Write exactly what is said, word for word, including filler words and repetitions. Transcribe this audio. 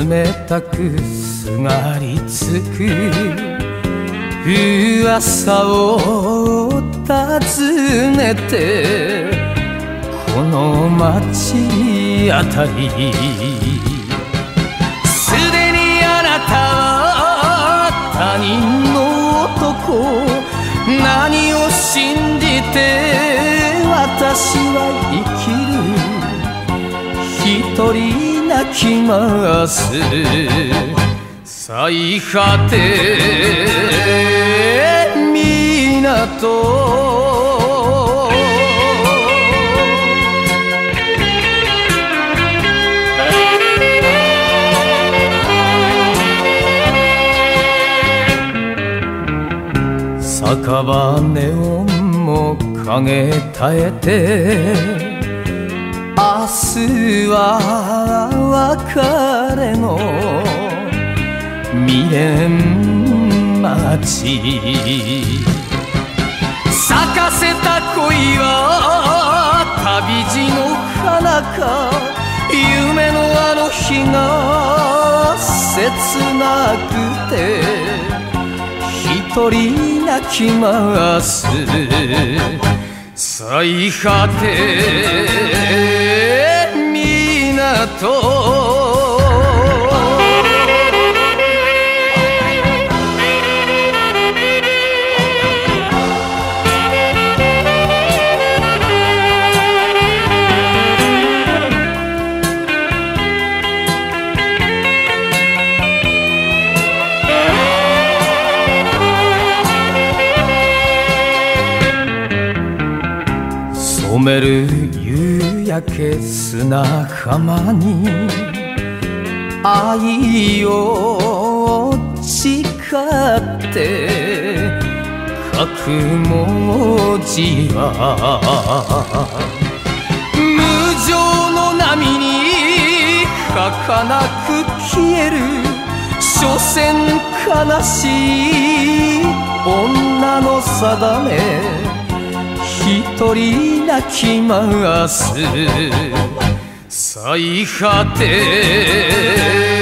冷たくすがりつく噂を尋ねてこの街あたりすでにあなたは他人の男何を信じて私は生きる一人泣きます最果て港酒場ネオンも陰絶えて明日は別れの未練待ち咲かせた恋は旅路の花か夢のあの日が切なくて一人泣きます最果て港染める夕焼け砂浜に愛を誓って書く文字は無情の波に儚く消える所詮悲しい女の定め一人泣きます最果て